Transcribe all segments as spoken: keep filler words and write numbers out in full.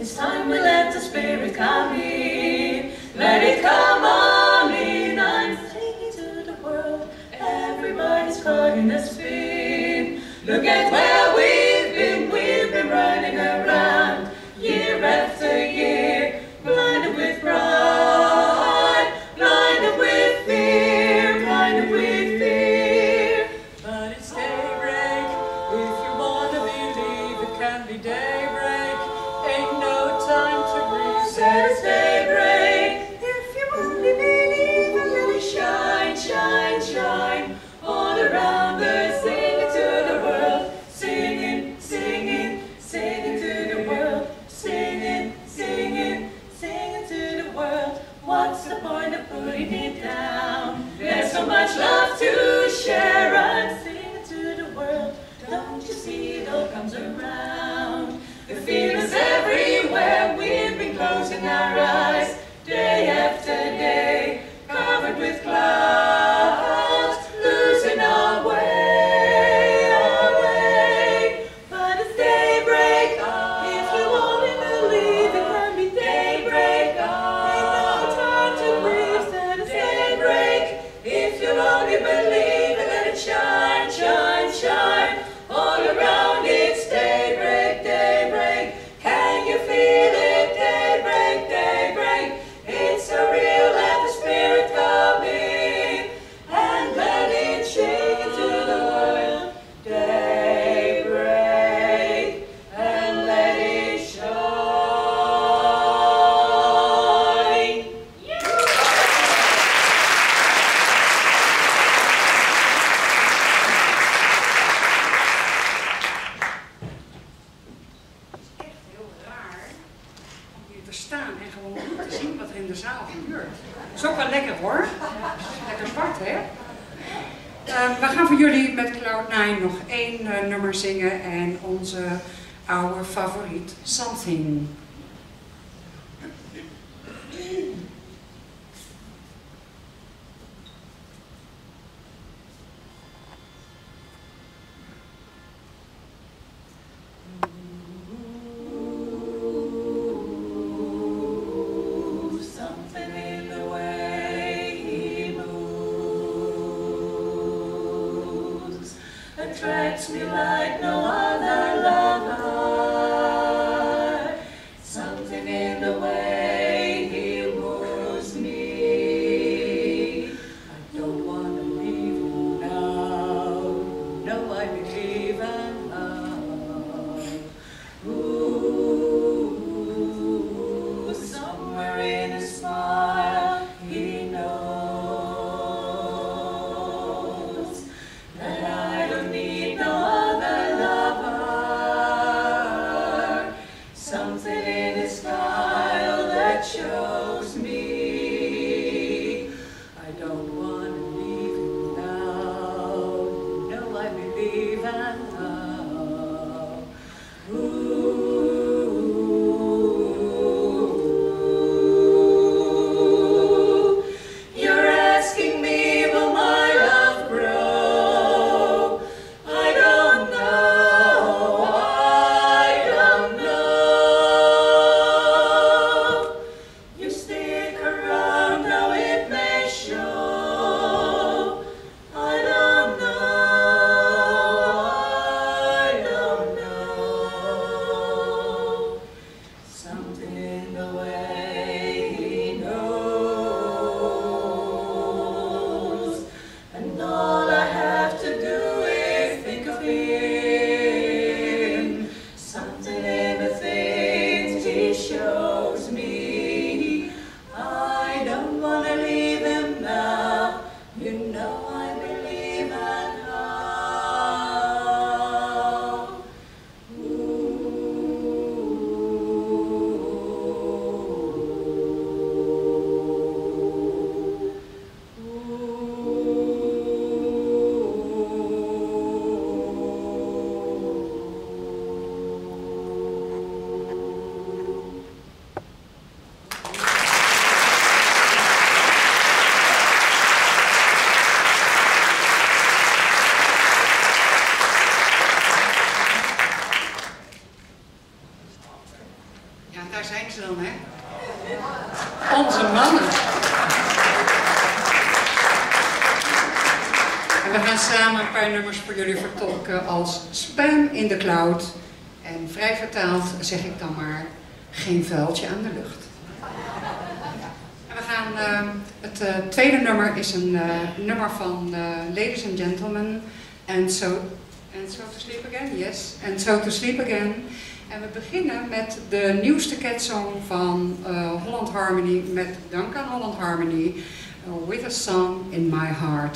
It's time we let the Spirit come in. Let it come on in. I'm singing to the world. Everybody's caught in a spin. Look at where we've been. We've been running around year after year, blinded with pride, blinded with fear, blinded with fear. But it's daybreak. If you want to believe, it can be daybreak. Ain't no time to breathe. Said it's daybreak. If you only believe, and let it shine, shine, shine all around us. Singing to the world, singing, singing, singing to the world, singing, singing, singing to the world. What's the point of putting it down? There's so much love to share. I'm singing to the world. Don't you see it all comes around? The feeling's everywhere. We've been closing our eyes day after day, covered with clouds, losing our way, our way. But it's daybreak. If you only believe, it can be daybreak. Ain't no time to breathe. Said it's daybreak. If you only believe, and let it shine, shine, shine all around. It's daybreak, daybreak. Can you feel it? Daybreak, daybreak. It's so real. Let the Spirit come in and let it shake into the world. Daybreak, and let it shine. Het is echt heel raar om hier te staan en gewoon niet te zien wat er in de zaal gebeurt. Dat is ook wel lekker hoor. Lekker zwart hè. Ehm, we gaan voor jullie met Cloud nine nog één eh, nummer zingen en onze oude favoriet Something. Something in the way he moves attracts me like no other lover. Something in the way he moves me. I don't want to leave him now. No, I believe in love. Ooh, somewhere in his smile, he knows that I don't need no other lover. ze dan, hè? Onze mannen. En we gaan samen een paar nummers voor jullie vertolken als Spam in de Cloud. En vrij vertaald zeg ik dan maar, geen vuiltje aan de lucht. En we gaan, uh, het uh, tweede nummer is een uh, nummer van uh, Ladies and Gentlemen. And so, and so to Sleep Again, yes. And So to Sleep Again. En we beginnen met de nieuwste catsong van uh, Holland Harmony, met dank aan Holland Harmony, uh, With a Song in My Heart.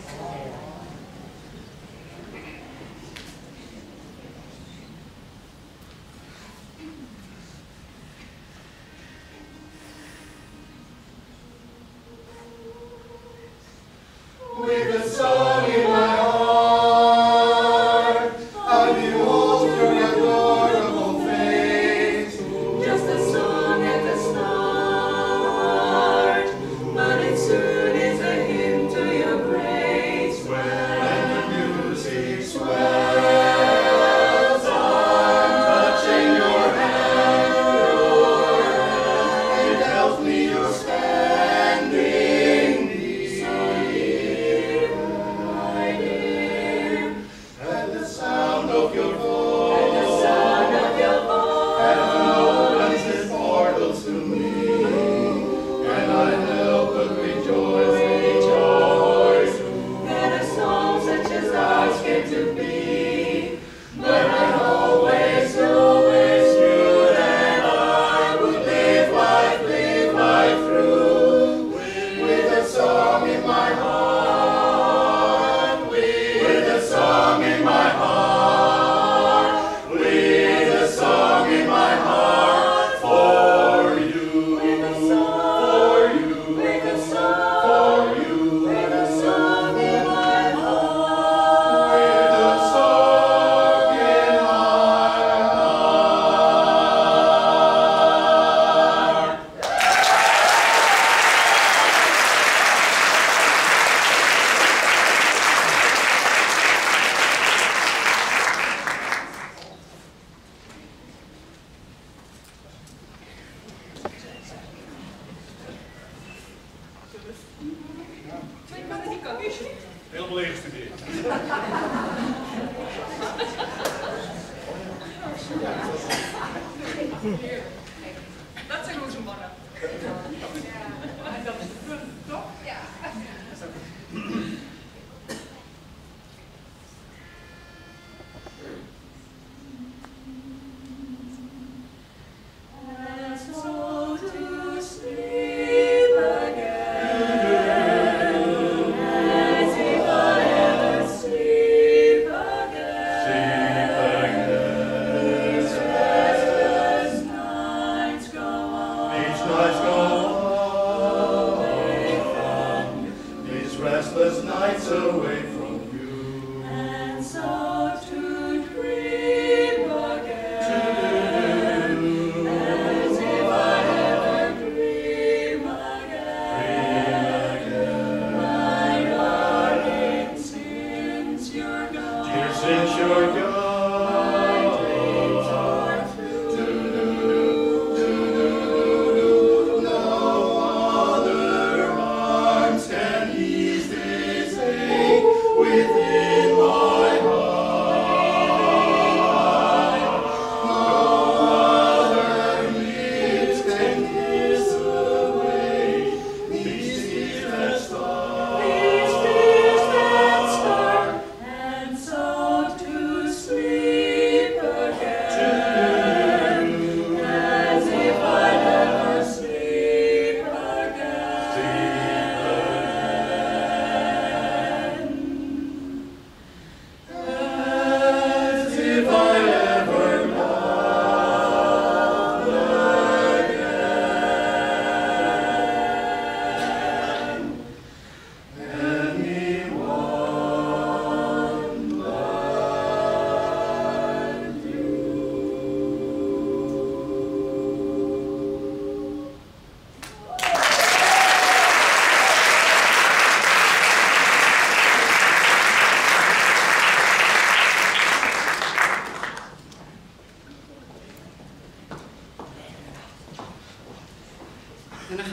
With a song in my heart, I behold your adorable face. Just a song at the start, but it soon is a hymn to your grace. When the music swells, I'm touching your hand, your hand, it tells me you're standing near. At the sound of your voice, At the sound of your voice, heaven opens its portals to me, and I help but rejoice, rejoice. that a song such as ours came to be. But I always, always knew that I would live life, live life through With a song in my heart, with a song in my heart, with a song in my heart for you, with a song, for you, with a song, for you, with a song in my heart. with a song in my heart. Helemaal ingestudeerd. Dat zijn onze mannen. En dat is de punt, toch? Ja. And so to sleep again, as if I ever sleep again. These restless nights go on. These nights go on, these restless nights away from you. And so to dream again, as if I ever dream again. My darling, since you're gone, Dear, since you're gone, my dreams are through. no other arms can ease this ache within my heart. No other lips can kiss away these tears that start. These tears that start, and so to sleep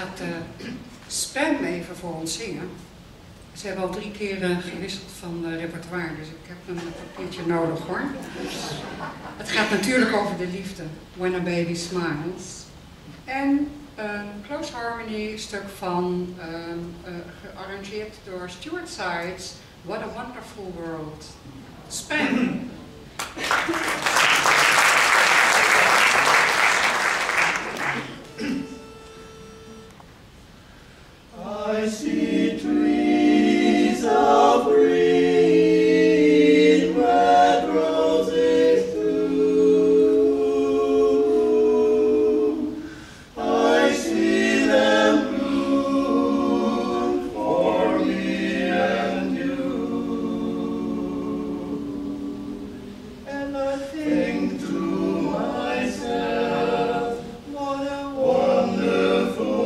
gaat uh, Spam even voor ons zingen. Ze hebben al drie keer uh, gewisseld van uh, repertoire, dus ik heb een papiertje nodig hoor. Het gaat natuurlijk over de liefde, When a Baby Smiles. En een close harmony stuk van, um, uh, gearrangeerd door Stuart Sides, What a Wonderful World. Spam! I see trees of green, red roses too. I see them bloom for me and you. And I think to myself, what a wonderful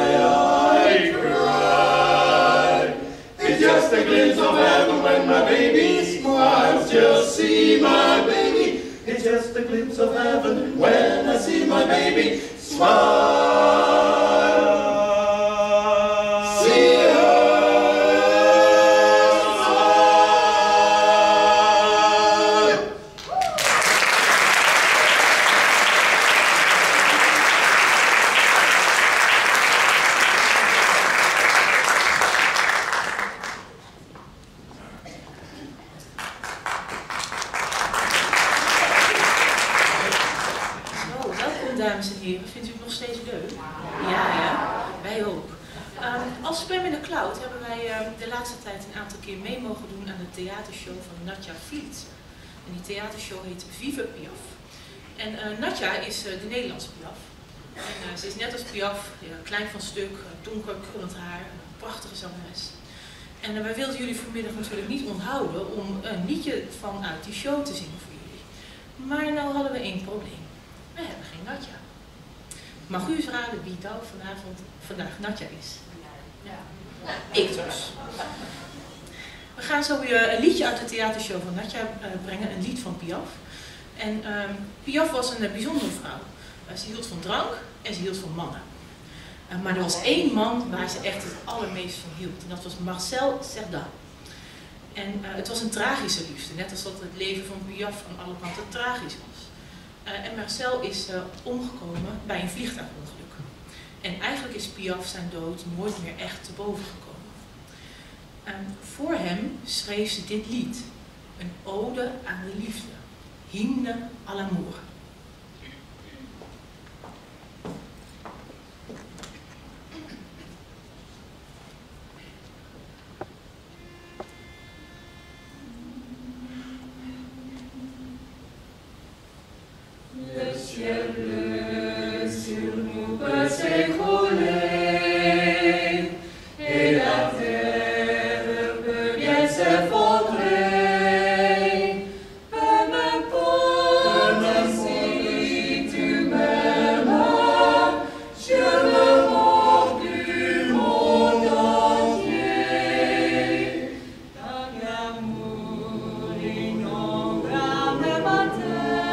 Just a glimpse of heaven when my baby the baby, smile. See her smile. Zo, welkom dames en heren. Vindt u het nog steeds leuk? Ja, ja. Wij ook. Um, als Spam in de Cloud hebben wij uh, de laatste tijd een aantal keer mee mogen doen aan de theatershow van Nadja Vliet. En die theatershow heet Vive Piaf. En uh, Nadja is uh, de Nederlandse Piaf. En uh, ze is net als Piaf, ja, klein van stuk, uh, donker, krullend haar, een prachtige zangeres. En uh, wij wilden jullie vanmiddag natuurlijk niet onthouden om een liedje vanuit die show te zingen voor jullie. Maar nou hadden we één probleem. We hebben geen Nadja. Mag u eens raden wie nou vanavond, vandaag Nadja is? Ja. Ik dus. We gaan zo weer een liedje uit de theatershow van Nadja uh, brengen, een lied van Piaf. En uh, Piaf was een uh, bijzondere vrouw. Uh, ze hield van drank en ze hield van mannen. Uh, maar er was één man waar ze echt het allermeest van hield. En dat was Marcel Cerdan. En uh, het was een tragische liefde, net als dat het leven van Piaf aan alle kanten tragisch was. Uh, en Marcel is uh, omgekomen bij een vliegtuigongeluk. En eigenlijk is Piaf zijn dood nooit meer echt te boven gekomen. Uh, voor hem schreef ze dit lied, een ode aan de liefde, Hymne à l'amour. Le ciel bleu sur nous peut s'écrouler et la terre peut bien s'effondrer. Peu m'importe si tu m'aimes, je me moque du monde entier. Dans l'amour innombrable des matins.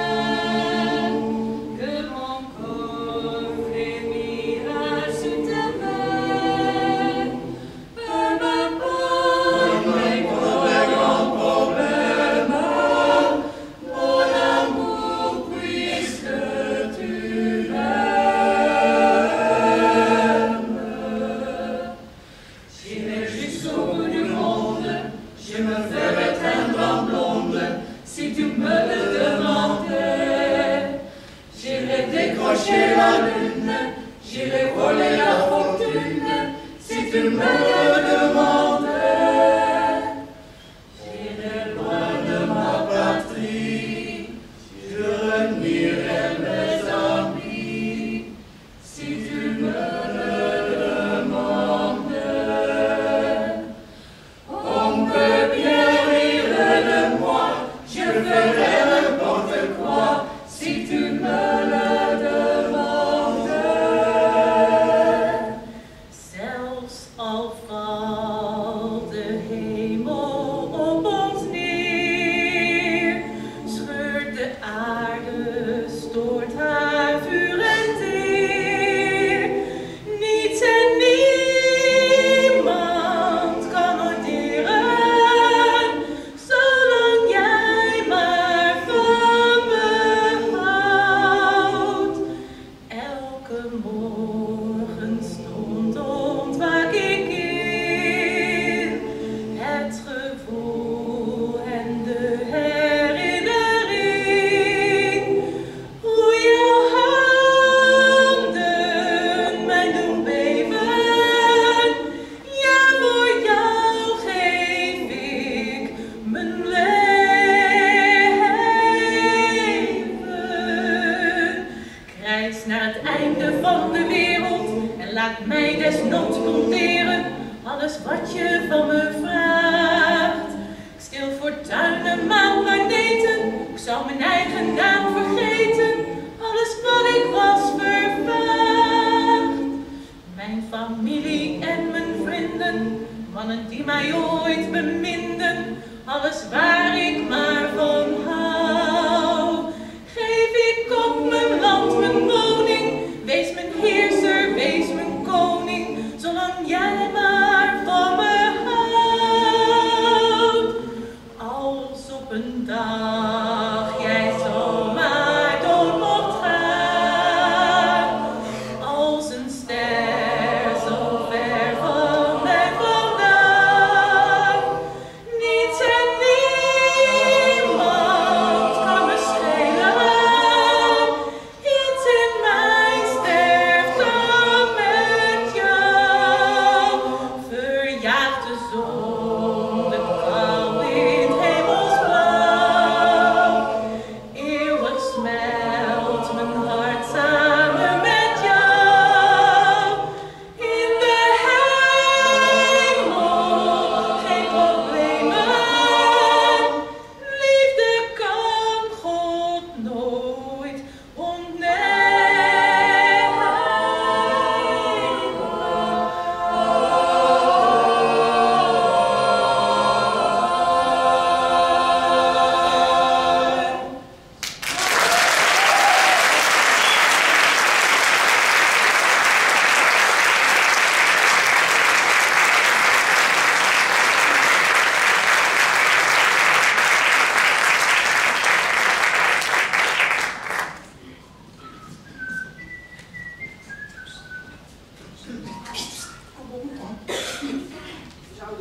Décrocher la lune, j'irai voler la fortune, si tu me le demandais. J'irai loin de ma patrie, je renierai mes amis, si tu me le demandais. On peut bien rire de moi, je ferai n'importe quoi, si tu me le mij desnoods monteren, alles wat je van me vraagt. Ik stil fortuinen, maanplaneten, ik zou mijn eigen naam vergeten, alles wat ik was vervaagd. Mijn familie en mijn vrienden, mannen die mij ooit beminden, alles waar ik maar van hou. Geef ik op mijn land, mijn woning.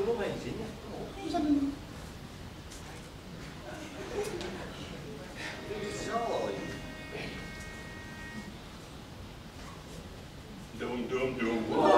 er nog eens in. Kom eens aan doen. Zo al in. Doem, doem, doem.